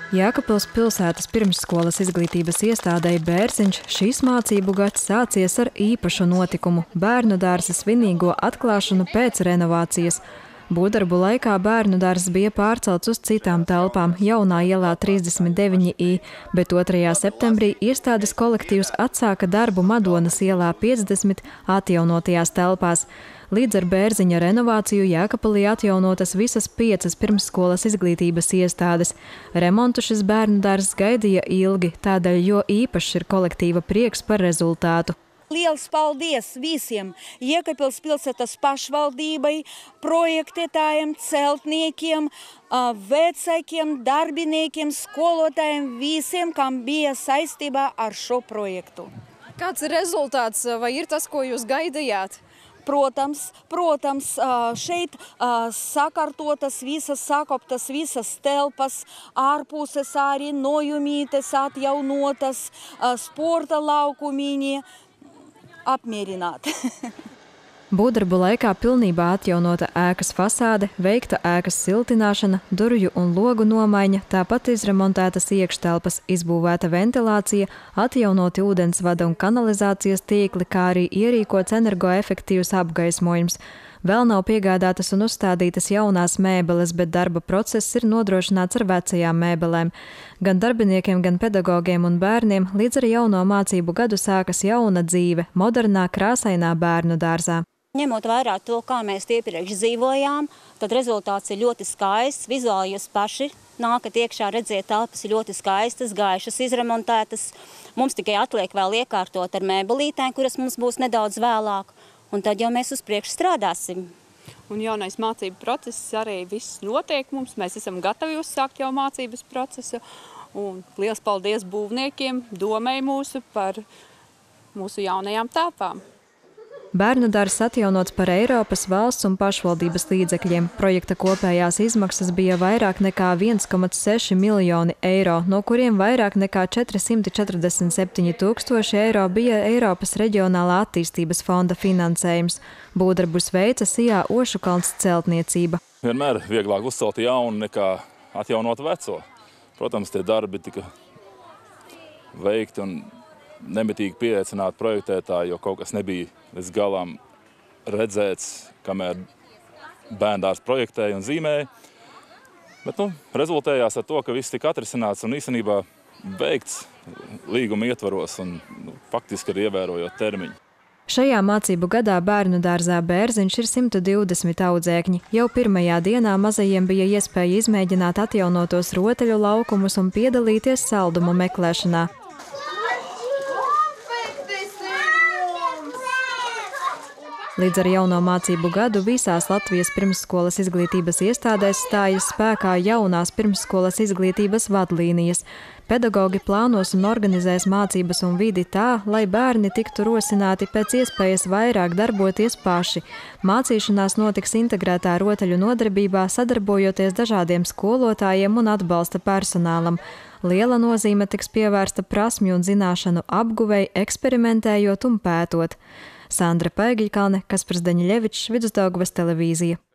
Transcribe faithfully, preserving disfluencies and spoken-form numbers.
Jēkabpils pilsētas pirmsskolas izglītības iestādei Bērziņš šīs mācību gads sācies ar īpašu notikumu – bērnu dārza svinīgo atklāšanu pēc renovācijas. Būvdarbu laikā bērnu dārzs bija pārcelts uz citām telpām Jaunā ielā trīsdesmit deviņi I, bet otrajā septembrī iestādes kolektīvs atsāka darbu Madonas ielā piecdesmit atjaunotajās telpās. Līdz ar Bērziņa renovāciju Jēkabpilī atjaunotas visas piecas pirmsskolas izglītības iestādes. Remontu šis bērnu dārzs gaidīja ilgi, tādēļ jo īpašs ir kolektīva prieks par rezultātu. Liels paldies visiem Jēkabpils pilsētas pašvaldībai, projektētājiem, celtniekiem, vecākiem, darbiniekiem, skolotājiem, visiem, kam bija saistībā ar šo projektu. Kāds ir rezultāts vai ir tas, ko jūs gaidījāt? Protams, protams, šeit sakārtotas visas, sakoptas visas telpas, ārpuses arī nojumītes, atjaunotas, sporta laukumiņi. Apmierināti. Būvdarbu laikā pilnībā atjaunota ēkas fasāde, veikta ēkas siltināšana, durvju un logu nomaiņa, tāpat izremontētas iekštelpas, izbūvēta ventilācija, atjaunoti ūdensvada un kanalizācijas tīkli, kā arī ierīkots energoefektīvs apgaismojums. Vēl nav piegādātas un uzstādītas jaunās mēbeles, bet darba process ir nodrošināts ar vecajām mēbelēm. Gan darbiniekiem, gan pedagogiem un bērniem līdz ar jauno mācību gadu sākas jauna dzīve, modernā, krāsainā bērnu dārzā. Ņemot vērā to, kā mēs iepriekš dzīvojām, tad rezultāts ir ļoti skaists. Vizuāli jūs paši nākat iekšā, redziet, telpas ir ļoti skaistas, gaišas, izremontētas. Mums tikai atliek vēl iekārtot ar mēbelītēm, kuras mums būs nedaudz vēlāk. Un tad jau mēs uz priekšu strādāsim. Un jaunais mācību process arī viss notiek mums. Mēs esam gatavi uzsākt jau mācības procesu. Un liels paldies būvniekiem, domai mūsu par mūsu jaunajām telpām. Bērnu dārzs atjaunots par Eiropas, valsts un pašvaldības līdzekļiem. Projekta kopējās izmaksas bija vairāk nekā viens komats seši miljoni eiro, no kuriem vairāk nekā četri simti četrdesmit septiņi tūkstoši eiro bija Eiropas reģionālā attīstības fonda finansējums. Būvdarbus veica Sijā Ošukalns celtniecība. Vienmēr vieglāk uzcelt jaunu nekā atjaunot veco. Protams, tie darbi tika veikti un nemitīgi pieaicināt projektētāju, jo kaut kas nebija līdz galam redzēts, kamēr bērndārs projektēja un zīmēja. Bet nu, rezultējās ar to, ka viss tika atrisināts un īstenībā veikts līguma ietvaros un nu, faktiski arī ievērojot termiņu. Šajā mācību gadā bērnu dārzā Bērziņš ir simt divdesmit audzēkņi. Jau pirmajā dienā mazajiem bija iespēja izmēģināt atjaunotos rotaļu laukumus un piedalīties saldumu meklēšanā. Līdz ar jauno mācību gadu visās Latvijas pirmsskolas izglītības iestādēs stājas spēkā jaunās pirmsskolas izglītības vadlīnijas. Pedagogi plānos un organizēs mācības un vidi tā, lai bērni tiktu rosināti pēc iespējas vairāk darboties paši. Mācīšanās notiks integrētā rotaļu nodarbībā, sadarbojoties dažādiem skolotājiem un atbalsta personālam. Liela nozīme tiks pievērsta prasmju un zināšanu apguvei, eksperimentējot un pētot. Sandra Paigļkalne, Kaspars Daņļevičs, Vidusdaugavas televīzija.